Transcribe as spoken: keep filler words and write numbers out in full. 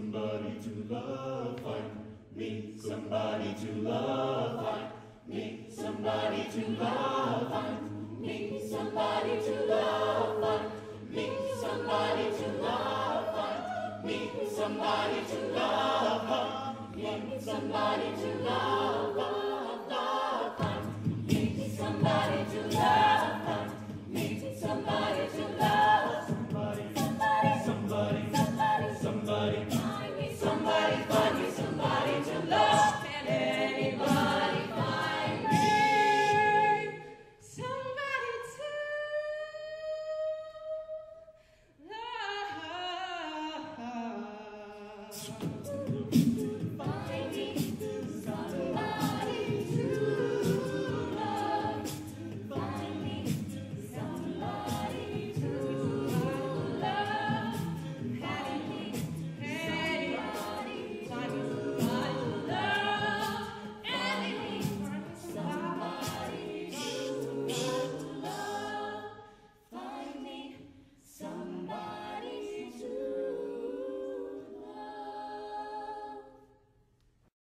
somebody to love, find me somebody to love, find me somebody to love, find me somebody to love, find me somebody to love, find me somebody to love, find me somebody to love, love, love, find me somebody to love, find me somebody to love, somebody, somebody, somebody, somebody, somebody, find me somebody, find me somebody to love. Can anybody find me somebody to love?